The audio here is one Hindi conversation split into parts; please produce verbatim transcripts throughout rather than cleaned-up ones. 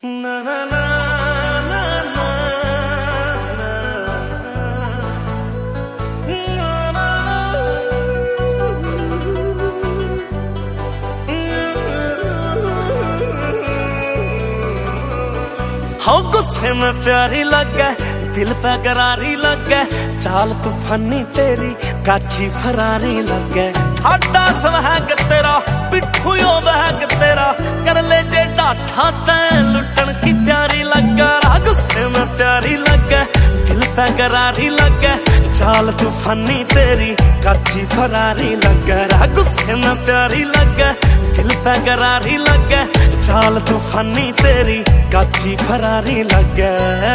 ना ना ना ना ना हो गुस्से में प्यारी लगे, दिल पे करारी लगे, चाल तूफानी तेरी काची फरारी लगे। ठाडा स्वहग तेरा पिट्ठू यो बहग तेरा, कर ले जे डाठा तैं लुटन की प्यारी लगे। गुस्से में प्यारी लगे, दिल पे करारी लगे, चाल तूफानी तेरी काची फरारी लगे। गुस्से में प्यारी लगे, दिल पे करारी लगे, चाल तूफानी तेरी काची फरारी लगे।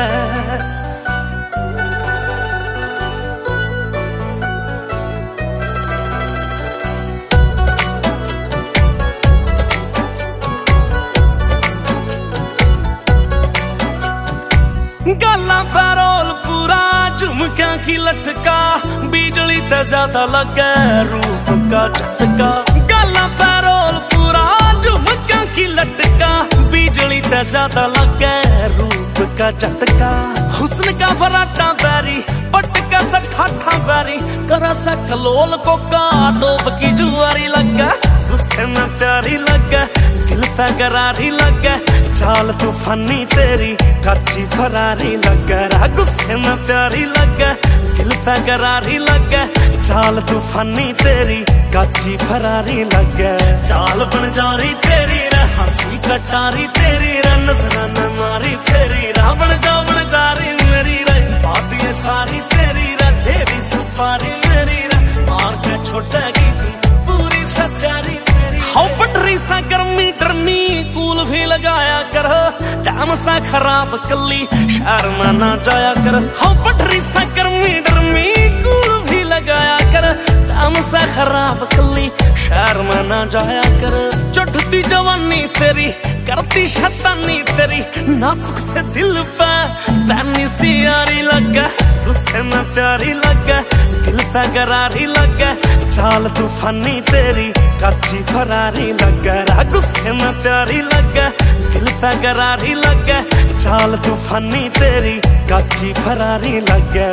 गल्ला पैरोल पूरा झुमकिया की लटका, बिजली ते ज्यादा लगे रूप का झटका। गल्ला पैरोल पूरा झुमकिया की लटका, बिजली ते ज्यादा लगे रूप का झटका। हुस्न का फराटा बैरी पटका सा ठाठा बैरी, करा सा कलोल को का डोब की जुआरी लगे। गुस्से में प्यारी लगे, दिल पे करारी लगे, चाल तूफानी तेरी काची फरारी लगे। गुस्से में प्यारी लगे, दिल पे करारी लगे, चाल तूफानी तेरी काची फरारी लगे। चाल बनजारी तेरी रे, हंसी कटारी तेरी रे, नजराना मारी फेरी रा, बन जा बनजारी मेरी रे, बातें सारी तेरी रे, तेरी सुपारी मेरी रे, मार के छोटेगी तू पूरी सच्चारी। हो पटरी सा गर्मी डरमी कूल भी लगाया कर, टाइम सा खराब कली शहर में ना जाया कर। हो पटरी सा गर्मी डरमी कूल भी लगाया कर, टाइम सा खराब कली शहर में ना जाया कर। चढ़ती जवानी तेरी करती शैतानी तेरी, नाजुक से दिल पे पैनी सी यारी लगे। गुस्से में प्यारी लगे, दिल पे करारी लगे, चाल तूफानी तेरी काची फरारी लगे। गुस्से में प्यारी लगे, दिल पे करारी लगे, चाल तूफानी तेरी काची फरारी लगे।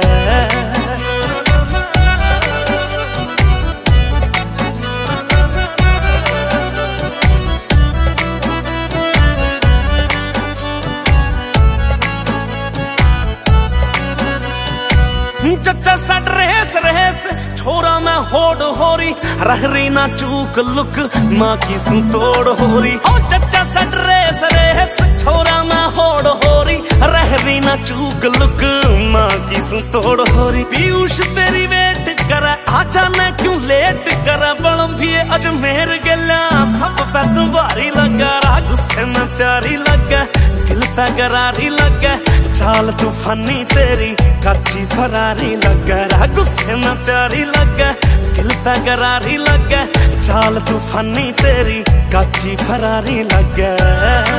चचा सा ड्रेस रेस छोरा मैं होड़ होरी, रहरी ना चूक लुक माँ की संतोड़ होरी। ओ चचा सा ड्रेस रेस छोरा मैं होड़ होरी, रहरी ना चूक लुक माँ की संतोड़ होरी। पीयूष तेरी वेट करे, आजा न क्यों लेट करे, बड़म भी अजमेर गला सब पे तुम्हारी लगा। गुस्से में प्यारी लगे, दिल पे करारी लगे, चाल तूफानी तेरी काची फरारी लगे। गुस्से में प्यारी लगे, दिल पे करारी लगे, चाल तूफानी तेरी काची फरारी लगे।